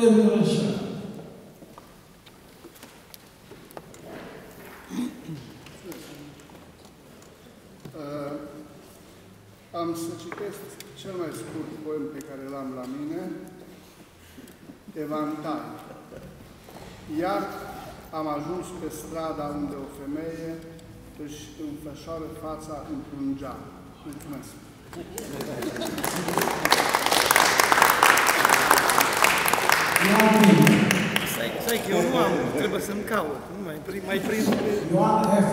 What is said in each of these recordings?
Domnul Rășan. Am să citesc cel mai scurt poem pe care l-am la mine, Evantai. Iar am ajuns pe strada unde o femeie își înfășoară fața într-un geam. Mulțumesc! Stai că eu nu am, trebuie să-mi caut. Nu mai prins. Ioan F.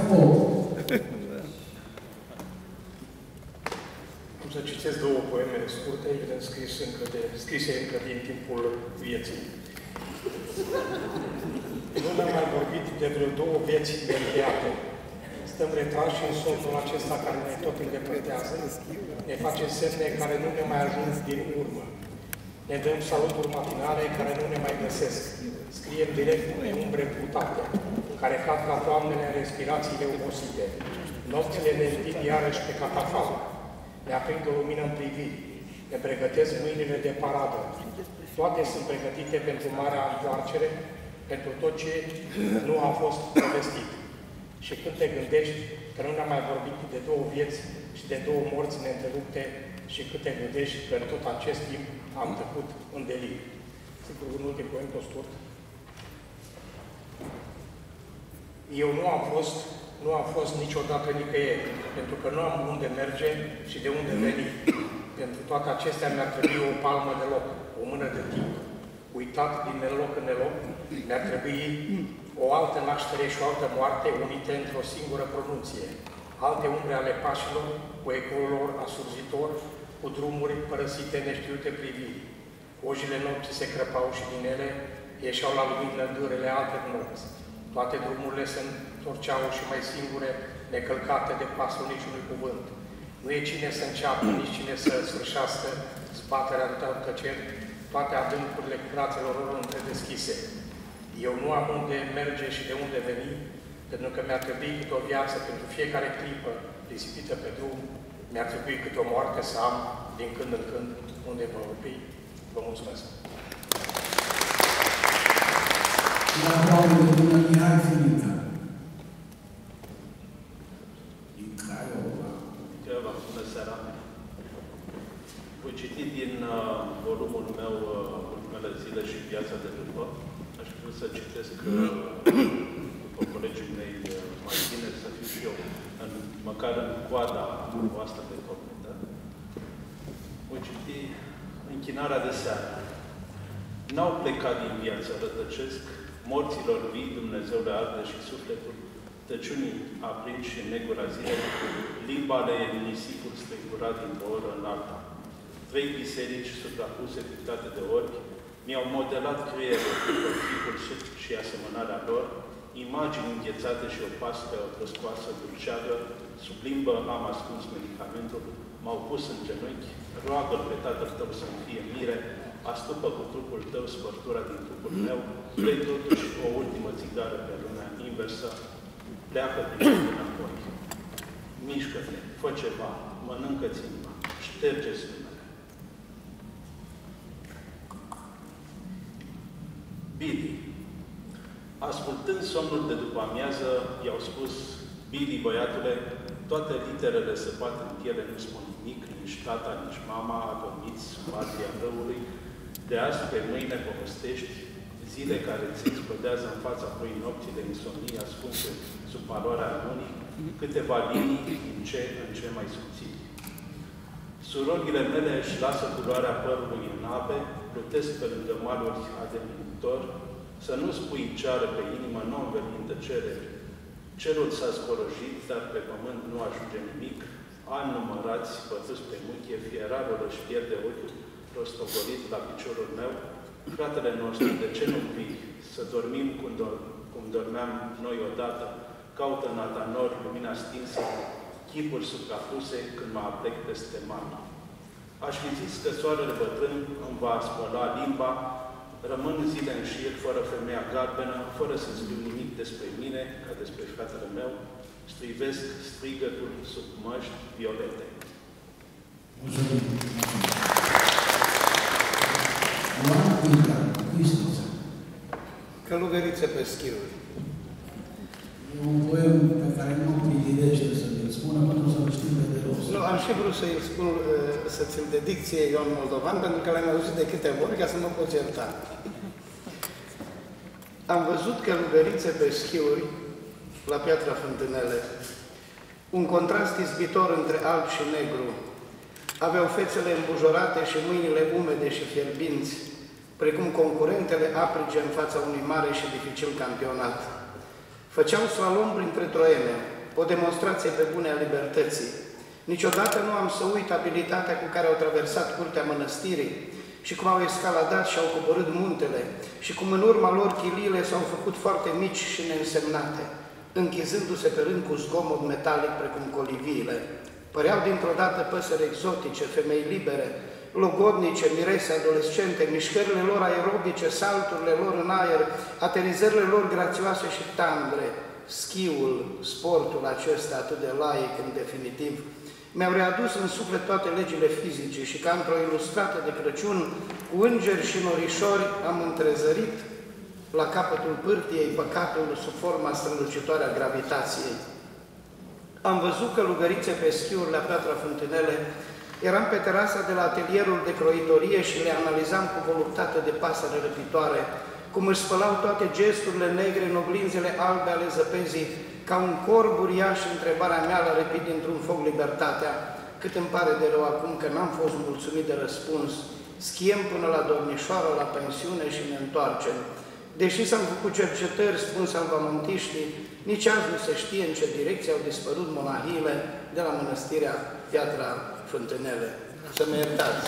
Am să citesc două poeme scurte, evident scrise încă din timpul vieții. Nu ne-am mai vorbit de vreo două vieți încheiate. Stăm retrași în somnul acesta care ne tot îndepărtează. Ne face semne care nu ne mai ajung din urmă. Ne dăm saluturi matinale care nu ne mai găsesc. Scriem direct în umbre putate, care cad ca toamnele în respirațiile obosite. Nopțile ne întind iarăși pe catafal. Ne aprind o lumină în priviri. Ne pregătesc mâinile de paradă. Toate sunt pregătite pentru marea întoarcere, pentru tot ce nu a fost povestit. Și când te gândești că nu ne-am mai vorbit de două vieți și de două morți neîntrerupte, și când te gândești că în tot acest timp am tăcut în delir. Sigur, un ultim poem tot scurt. Eu nu am fost niciodată nicăieri, pentru că nu am unde merge și de unde veni. Pentru toate acestea mi-ar trebui o palmă de loc, o mână de timp. Uitat din neloc în neloc, mi-ar trebui o altă naștere și o altă moarte unite într-o singură pronunție. Alte umbre ale pașilor, cu ecoul lor asurzitor, cu drumuri părăsite neștiute priviri. Ojile nopții se crăpau și din ele ieșeau la lumină dârele alte nopți. Toate drumurile se întorceau și mai singure, necălcate de pasul niciunui cuvânt. Nu e cine să înceapă, nici cine să sfârșească zbaterea de tăceri, toate adâncurile brațelor lor întredeschise. Eu nu am unde merge și de unde veni, pentru că mi-ar trebui câte o viață pentru fiecare clipă risipită pe drum, mi-ar trebui câte o moarte să am din când în când unde vă opri. Vă mulțumesc! La Paul de Mihai Filica. Din Craiova. Craiova, bună seara! Voi citi din volumul meu Ultimele zile și viața de după. Aș vrea să citesc după colegii mei mai bine să fiu și eu, măcar în coada voastră de comentă. Voi citi Închinarea de seară. N-au plecat din viață, rătăcesc, morților vii Dumnezeu le arde și sufletul, tăciunii aprinși și în negura zilei, limba le e nisipul strecurat din o oră în alta. 3 biserici suprapuse pictate de orbi mi-au modelat creierul după chipul și asemănarea lor, imagini înghețate și o pască răscoasă dulceagă, sub limbă am ascuns medicamentul, m-au pus în genunchi, roagă-l pe tatăl tău să-mi fie mire, astupă cu trupul tău spărtura din trupul meu, vrei totuși o ultimă țigară pe lumea inversă, pleacă din înapoi. Mișcă-te, fă ceva, mănâncă-ți inima, șterge-ți numele. Billy. Ascultând somnul de după amiază, i-au spus, Billy, băiatule, toate literele săpate în piele nu spun nimic, nici tata, nici mama, adormiți sub patria răului. De azi pe mâine povestești zile care ți explodează în fața pui nopții de insomnie ascunse sub paloarea lunii, câteva linii din ce în ce mai subțiri. Surorile mele își lasă culoarea părului în ape, plutesc pe lângă maluri ademinitor, să nu spui ceară pe inimă, nu învălim tăcere. Cerul s-a scorojit, dar pe pământ nu ajunge nimic. Ani numărați, bătuți pe muchie, fierarul își pierde ochiul, rostogolit la piciorul meu. Fratele nostru, de ce nu vii? Să dormim cum dormeam noi odată. Caută în atanor lumina stinsă, chipuri suprapuse când mă aplec peste mama. Aș fi zis că soarele bătrân îmi va spăla limba, rămân zile în șir, fără femeia galbenă, fără să scriu nimic despre mine, ca despre fratele meu, strivesc strigătul sub măști violete. Mulțumim! Ioan Inca, Bistrița. Călugăriță pe schiuri. E un poem pe care nu privilește să mi-l spună, pentru să-l știm de rost. Nu, am și vrut să-i spun, să ți-l dedic ție, Ion Moldovan, pentru că l-am auzit de câteva ori, ca să mă pot ierta. Am văzut călugărițe pe schiuri la Piatra Fântânele. Un contrast izbitor între alb și negru. Aveau fețele îmbujorate și mâinile umede și fierbinți, precum concurentele aprige în fața unui mare și dificil campionat. Făceau slalom printre troiene, o demonstrație pe bune a libertății. Niciodată nu am să uit abilitatea cu care au traversat curtea mănăstirii și cum au escaladat și au coborât muntele și cum în urma lor chiliile s-au făcut foarte mici și neînsemnate, închizându-se pe rând cu zgomot metalic precum coliviile. Păreau dintr-o dată păsări exotice, femei libere, logodnice, mirese adolescente, mișcările lor aerobice, salturile lor în aer, aterizările lor grațioase și tandre, schiul, sportul acesta atât de laic în definitiv, mi-au readus în suflet toate legile fizice și ca într-o ilustrată de Crăciun, cu îngeri și norișori am întrezărit la capătul pârtiei păcatul sub forma strălucitoare a gravitației. Am văzut călugărițe pe schiuri la Piatra Fântânele, eram pe terasa de la atelierul de croitorie și le analizam cu voluptate de pasăre răpitoare, cum își spălau toate gesturile negre în oglinzile albe ale zăpezii, ca un corb uriaș întrebarea mea la răpit dintr-un foc libertatea, cât îmi pare de rău acum că n-am fost mulțumit de răspuns, schiem până la domnișoară, la pensiune și ne întoarcem. Deși s-au făcut cercetări, spun salvamontiștii, nici azi nu se știe în ce direcție au dispărut monahiile de la mănăstirea Piatra Fântânele. Să mă iertați!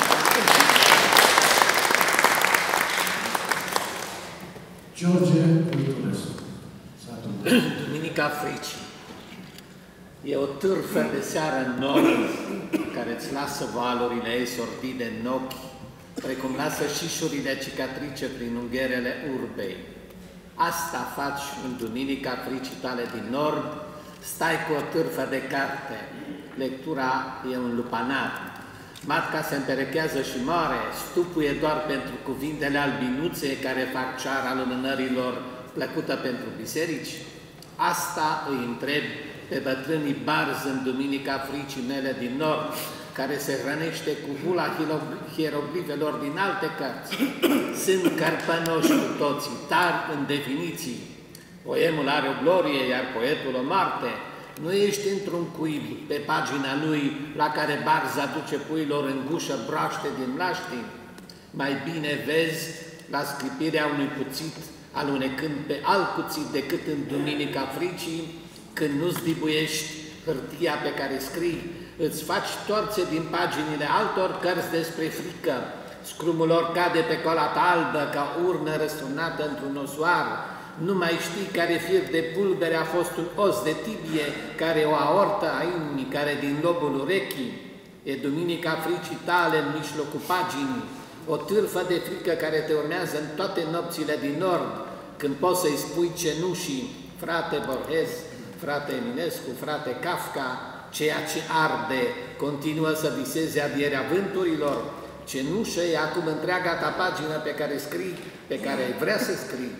George Culturescu. Duminica Fricii. E o târfă de seară în nori care îți lasă valurile ei sordide în ochi, precum lasă șișurile cicatrice prin ungherele urbei. Asta faci în Duminica Fricii tale din nord, stai cu o târfă de carte. Lectura e un lupanar. Matca se împerechează și moare, stupuie doar pentru cuvintele albinuțe care fac ceara lumânărilor plăcută pentru biserici? Asta îi întreb pe bătrânii barzi în Duminica Fricii mele din nord, care se hrănește cu hula hieroglifelor din alte cărți. Sunt cărpănoși cu toții, tari în definiții. Poemul are o glorie, iar poetul o moarte. Nu ești într-un cuib pe pagina lui la care barza aduce puilor în gușă broaște din mlaștini. Mai bine vezi la sclipirea unui cuțit alunecând pe alt cuțit decât în Duminica Fricii, când nu-ți dibuiești hârtia pe care scrii, îți faci torțe din paginile altor cărți despre frică. Scrumul lor cade pe colata albă ca urnă răsturnată într-un osoar. Nu mai știi care fir de pulbere a fost un os de tibie, care o aortă a inimii, care din lobul urechii. E Duminica Fricii tale în mijlocul paginii, o târfă de frică care te urmează în toate nopțile din nord, când poți să-i spui cenușii, frate Borges, frate Eminescu, frate Kafka, ceea ce arde continuă să viseze adierea vânturilor. Cenușă e acum întreaga ta pagină pe care scrii, pe care ai vrea să scrii,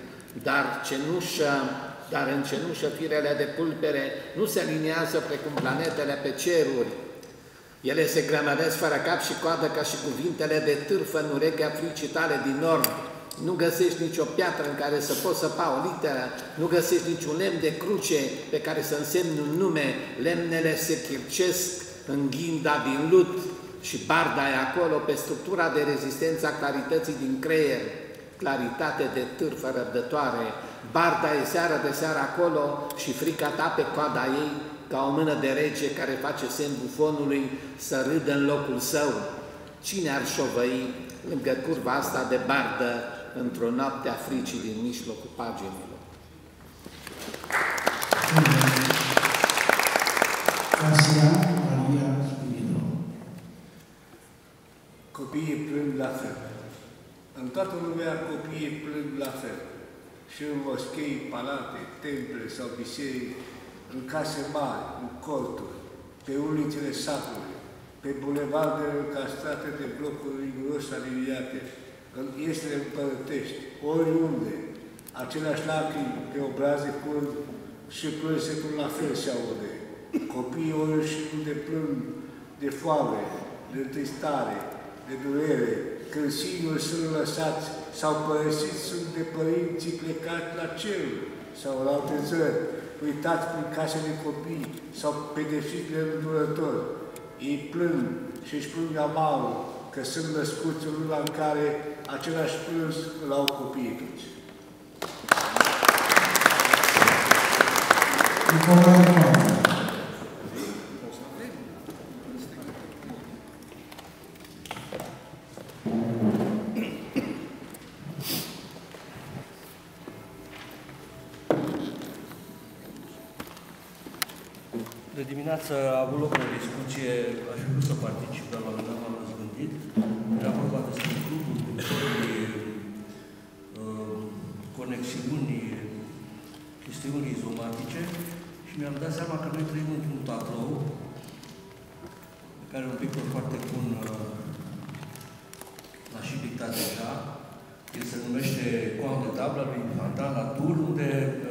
dar în cenușă firele de pulbere nu se aliniază precum planetele pe ceruri. Ele se grămădesc fără cap și coadă ca și cuvintele de târfă în urechea fricii tale din nord. Nu găsești nicio piatră în care să poți săpa o literă, nu găsești niciun lemn de cruce pe care să însemni un nume, lemnele se chircesc în ghinda din lut și barda e acolo pe structura de rezistență a clarității din creier, claritate de târfă răbdătoare, barda e seară de seară acolo și frica ta pe coada ei ca o mână de rege care face semn bufonului să râdă în locul său. Cine ar șovăi lângă curva asta de bardă într-o noapte a fricii din mijlocul paginilor? Casia Maria Spinidou. Copiii plâng la fel. În toată lumea copiii plâng la fel. Și în moschei, palate, temple sau biserici, în case mari, în corturi, pe ulițele satului, pe bulevardele încastrate de blocuri riguros aliniate, în iesele împărătești, oriunde, aceleași lacrimi pe obraze curg și plânsetul la fel se aude. Copiii oriunde plâng de foame, de tristare, de durere, când singuri sunt lăsați sau părăsiți sunt de părinții plecați la cer sau la alte țări, uitați prin case de copii sau pedepsiți de îndurători. Ei plâng și își plâng amarul că sunt născuți în luna în care același plâns îl au copiii toți. De dimineață a avut loc o discuție, aș fi vrut să particip, dar la un moment dat m-am răzgândit. Era vorba despre cluburi, conexiuni, chestiuni izomatice și mi-am dat seama că noi trăim într-un tablou pe care un pictor foarte bun l-a și pictat deja. El se numește Coam de tablă lui Fantan Latour, unde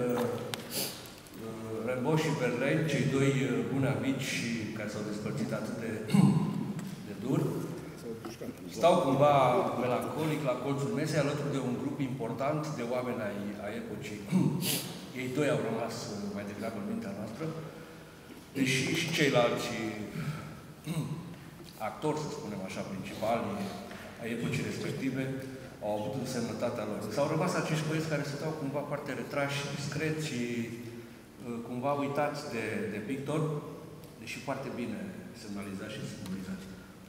Rimbaud și Verlaine, cei doi buni amici și care s-au despărțit atât de dur, stau cumva melancolic la colțul mesei alături de un grup important de oameni ai epocii. Ei doi au rămas mai degrabă în mintea noastră, deși și ceilalți actori, să spunem așa, principali ai epocii respective, au avut însemnătatea lor. S-au rămas acești băieți care stăteau cumva foarte retrași, discreți și cumva uitați de pictor, deși foarte bine semnalizați și simbolizați.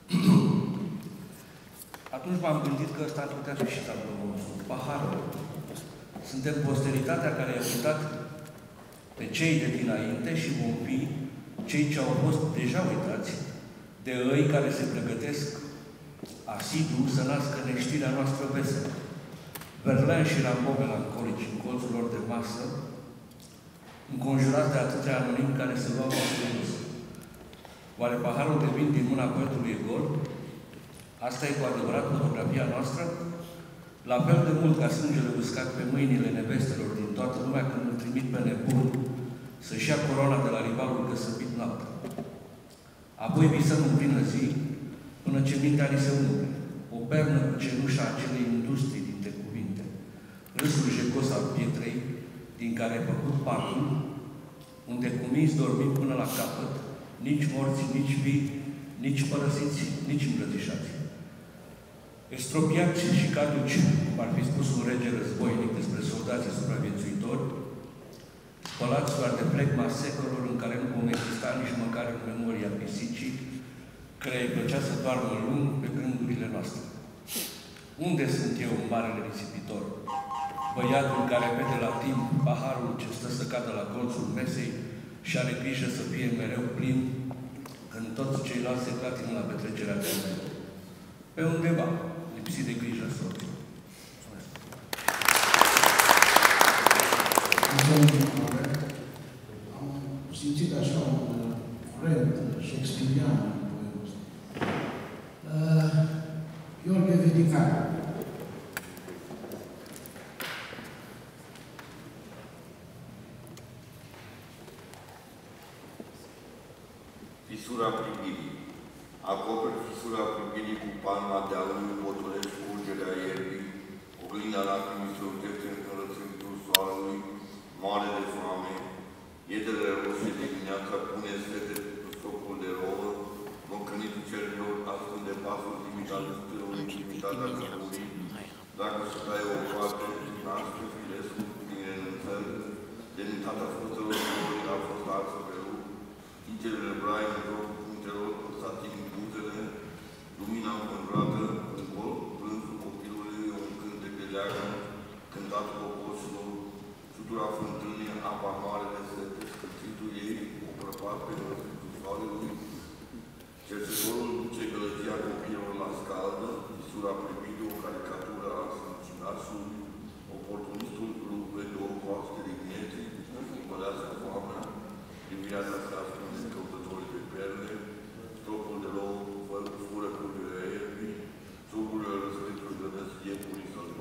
Atunci m-am gândit că ăsta ar putea fi și tabloul nostru, paharul. Suntem posteritatea care i-a uitat pe cei de dinainte și vom fi cei ce au fost deja uitați de ei care se pregătesc asidu să nască neștirea noastră veselă. Verlaine și Rimbaud melancolici în colțul lor de masă, înconjurați de atâția anonimi care se luau în serios. Oare paharul de vin din mâna poetului e gol? Asta e cu adevărat fotografia noastră? La fel de mult ca sângele uscat pe mâinile nevestelor din toată lumea când îl trimit pe nebun să-și ia coroana de la rivalul căsăpit noapte. Apoi visăm în plină zi, până ce mintea ni se umple, o pernă cu cenușa acelei industrii dintre cuvinte, râsul jecos al pietrei, din care ai făcut patul, unde cu minți dormim până la capăt, nici morți, nici vii, nici părăsiți, nici îmbrățișați. Estropiați și caduci, cum ar fi spus un rege războinic despre soldații supraviețuitori, spălați doar de plecma secolului în care nu vom exista nici măcar în memoria pisicii, care îi plăcea să doarmă lung pe gândurile noastre. Unde sunt eu, marele risipitor? Băiatul care vede la timp paharul ce stă să cadă la colțul mesei și are grijă să fie mereu plin, când toți ceilalți se clatină la petrecerea de mereu. Pe undeva, lipsit de grijă soții. Am simțit așa un curent shakespearian în poemul ăsta. Gheorghe Vedican. Fisura privirii. Acoperi fisura privirii cu palma dealului, potolești curgerea ierbii, oglinda lacrimii se utește în răsăritul soarelui, mare de foame, iedele roșii de dimineața pune sete cu stocul de rouă, mocănitul cerilor ascunde pasul timid al stâlului, intimitatea căpurii, dacă se taie o parte, naște filescul din renunțări, demnitatea fustelor florii a fost arsă pe rup, Tigele brai în joc punctelor, satin buzele, lumina înconjurată în gol, plânsul copilului, un cântec de leagă, cântat cocoșilor, sutura fântânii, apa mare de sete, scârțitul ei, o prăpat pe răsăritul soarelui, cercetorul duce gălăgia copilor la scaldă, fisura privirii, o caricatură a sâncinașului, oportunistul rupe două coaste de gneții, împălească foamea, privirea de asta ascunde căutătorii de perle, stropul de lou, fură curgerea ierbii, suburile răsăritului de năstie cu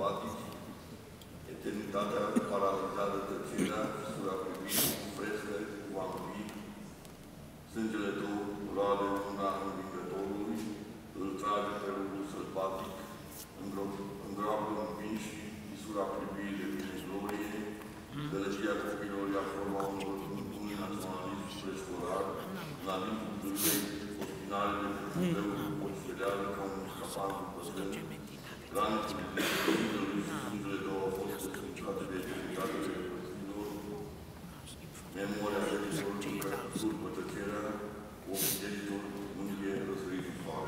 sălbatici, eternitatea paralizează tăcerea, fisura privirii, cu frescă, cu vampiri, sângele tău roade una învingătorului, îl trage pe râul sălbatic, îngroapă învinși, fisura privirii de mine glorie, gălăgia copilor ia forma unui naționalism preșcolar, la limbul cârvei, ospinarele de cătrăul poțelează ca un scapan cu păsări, granițele de cătrăului și sângele tău au fost sfârșate de eternitatea de păstilor, memoria de tisorul care surpă tăcerea, ochii deștilor, unghie răsărit în fară.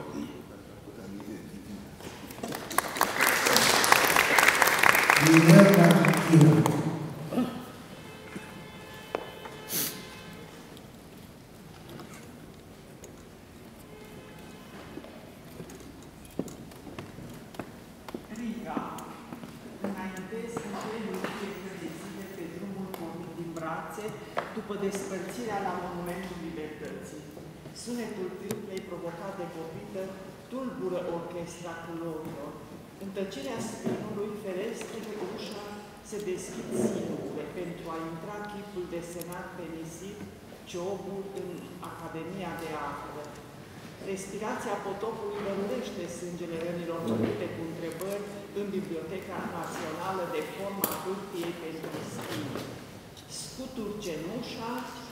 Riga, înainte să încheie fiecare zile pe drumul pornit din brațe, după despărțirea la Monumentul Libertății. Sunetul tâmplei provocat de copită tulbură orchestra culorilor. În tăcerea spinului, ferestrele, ușa se deschid singure pentru a intra chipul desenat pe nisip, ciobul în Academia de Artă. Respirația potopului lămurește sângele rănilor făcute cu întrebări în Biblioteca Națională de forma hârtiei pentru schimb. Scuturi cenușa,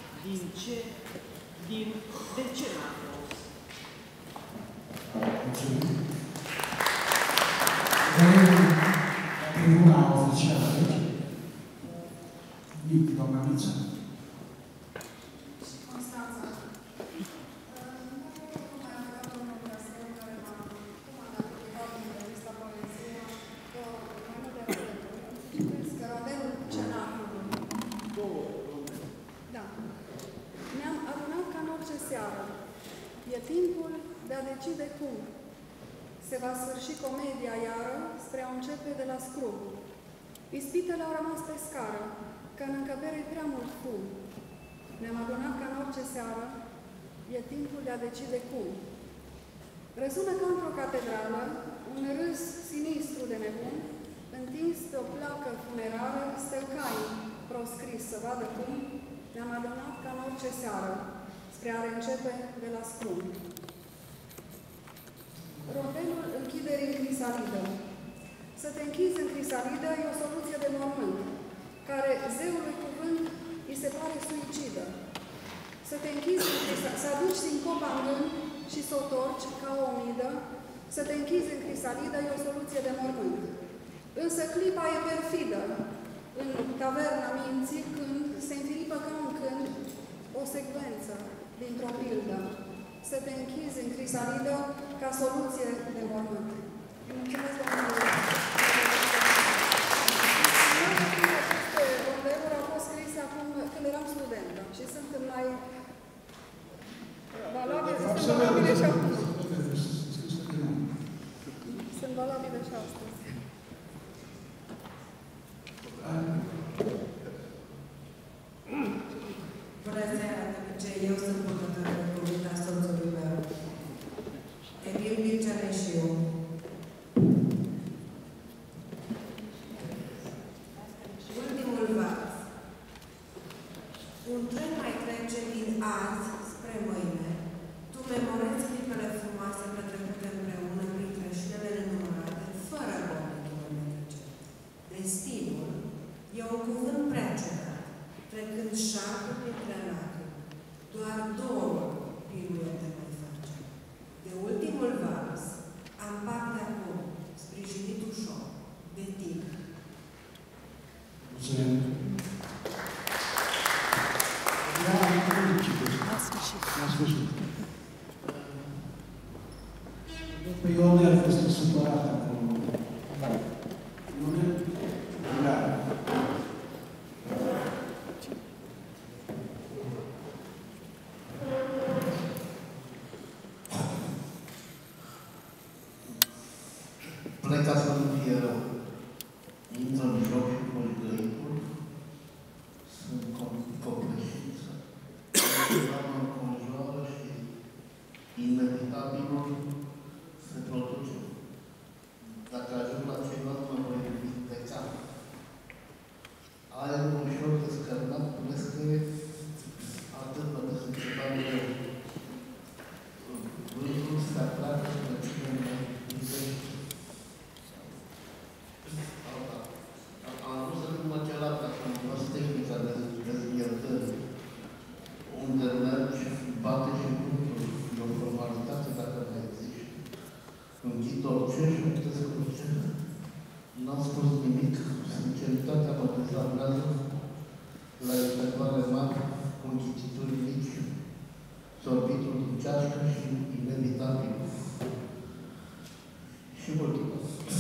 de ce n-a fost? Mulțumim. Tribuna oficială aici. Nici, doamna Miță. Constanța. Ne-am adunat ca în orice seară. E timpul de a decide cum. Se va sfârși comedia iară spre a începe de la scrub. Ispitele au rămas pe scară, că în încăpere e prea mult fum. Ne-am adunat ca în orice seară. E timpul de a decide cum. Răsună ca într-o catedrală un râs sinistru de nebun, întins pe o placă funerară, stălcai proscris să vadă cum. Ne-am adunat ca în orice seară, spre a reîncepe de la scrum. Rondelul închiderii în crisalidă. Să te închizi în crisalidă e o soluție de mormânt, care zeului cuvânt îi se pare suicidă. Să te închizi în crisalidă, să aduci sincopa în gând și să o torci ca o omidă, să te închizi în crisalidă e o soluție de mormânt. Însă clipa e perfidă, în caverna minții, când se înfiripă ca un cânt o secvență dintr-o pildă. Să te închizi în crisalidă ca soluție de mormânt. Mulțumesc, domnule! Aceste rondeluri au fost scrise acum când eram studentă și sunt mai valabile și acum. Sunt valabile și astăzi. Bună seara, de eu sunt purtătorul cuvânta soțului meu. Emil Mircea Neșiu. N-am spus nimic, sinceritatea mă dezarmează la intervale mari, cu închitituri mici, sorbitul din ceașcă și inevitabil. Și ultima.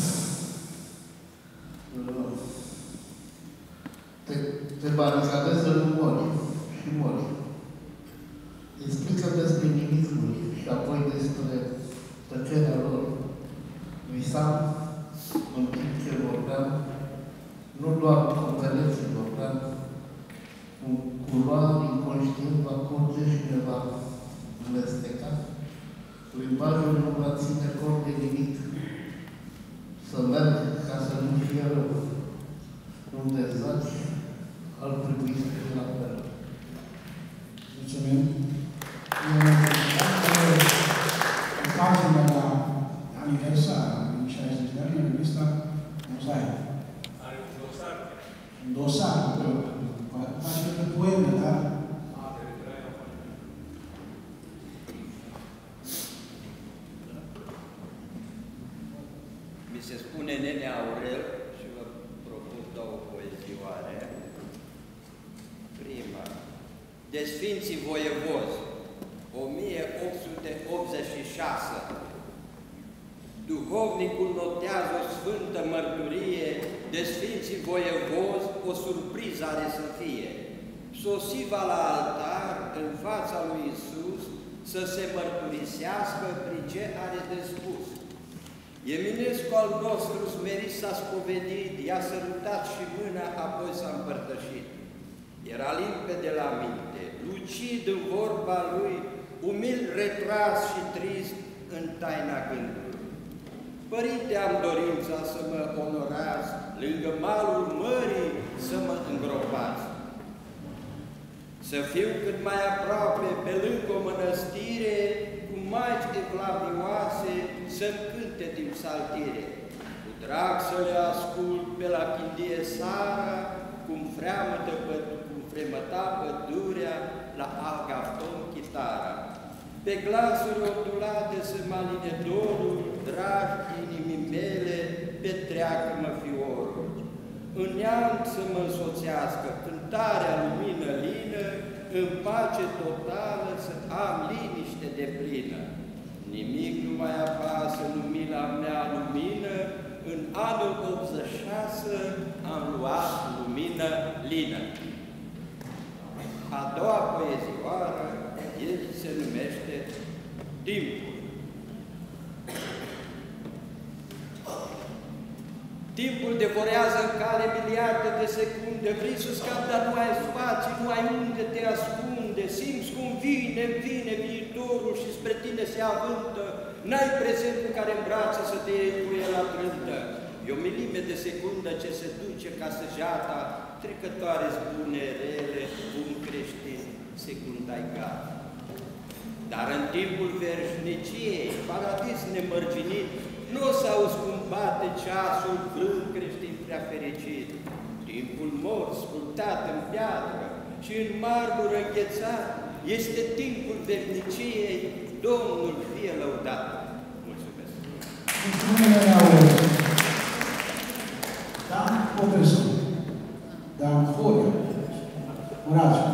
Te baricadezi în mori și mori. Explică despre nimicuri și apoi despre tăcerea lor. Visam în timp ce vorbeam, nu doar cu pereții vorbeam, cu culoare inconștient va curge și ne va mlesteca. Limbajul nu va ține cont de nimic. Să merg ca să nu fie rău. Unde zaci, ar trebui să fie la fel. Mulțumim. În pagina la aniversarea în 60 de ani, în revista Mozaic. Are un dosar. Un dosar, face de poeme, da? Mi se spune Nene Aurel și vă propun două poezioare. Prima. De Sfinții Voievozi, 1886. Duhovnicul notează o sfântă mărturie de Sfinții Voievozi, o surpriză are să fie. Sosiva la altar, în fața lui Iisus, să se mărturisească prin ce are de spus. Eminescu al nostru smerit s-a spovedit, i-a sărutat și mâna, apoi s-a împărtășit. Era limpede la minte, lucid în vorba lui, umil retras și trist în taina gândului. Părinte, am dorința să mă onorați, lângă malul mării să mă îngropați. Să fiu cât mai aproape, pe lângă o mănăstire, cu maici evlavioase, să-mi cânte din psaltire. Cu drag să le ascult pe la chindie seara, cum fremăta pădurea la Agafton chitara. Pe glasuri rotulate să mă aline dorul, dragi inimii mele, petreacă-mă fiorul. În neant să mă însoțească cântarea lumină lină, în pace totală să am liniște deplină. Nimic nu mai apasă în mila mea lumină, în anul 86 am luat lumină lină. A doua poezioară, el se numește Timpul. Timpul devorează în cale miliarde de secunde, vrei să scapi, dar nu ai spații, nu ai unde te ascunde, simți cum vine viitorul și spre tine se avântă, n-ai prezentul care îmbrață să te iei cu el la trântă. E o milime de secundă ce se duce ca săgeata, trecătoare bune, rele, bun creștin, secunda-i gata. Dar în timpul veșniciei, paradis nemărginit, nu o să auzi cum bate ceasul vrând creștin prea fericit. Timpul mort, sculptat în piatră și în marmură înghețat, este timpul veșniciei, Domnul fie lăudat. Mulțumesc! Mulțumesc! Dan Popescu, Dan Foiu, Muraciu.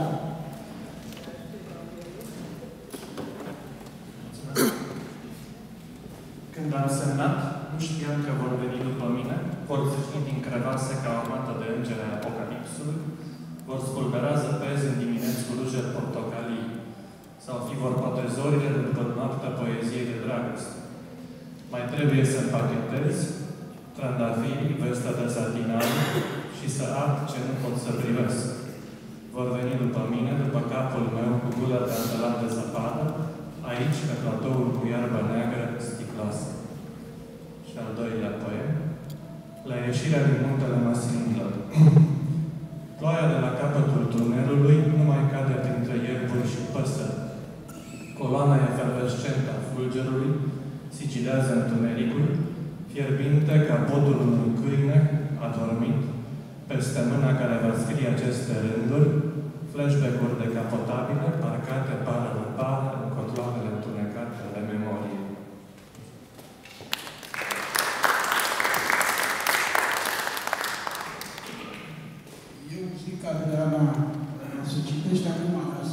Când am semnat, nu știam că vor veni după mine, vor zâcni din crevase ca armată de îngeri ai Apocalipsului, vor spulbera zăpezi în dimineți cu rugeri portocalii, sau fi vorba de zorile după noaptea poeziei de dragoste. Mai trebuie să împachetez trandafirii, vestea de satinare și să ard ce nu pot să privesc. Vor veni după mine, după capul meu, cu gura de antelat de zăpadă, aici, pe platoul cu iarbă neagră sticloasă. Și al doilea poem, la ieșirea din muntele Masinglă. Ploaia de la capătul tunelului nu mai cade printre ierburi și păsări. Coloana efervescentă a fulgerului sigilează întunericul, fierbinte ca podul unui câine adormit, peste mâna care va scrie aceste rânduri, flashback-uri decapotabile, parcate pară la pară în cotloanele întunecate ale memoriei. citește acum ca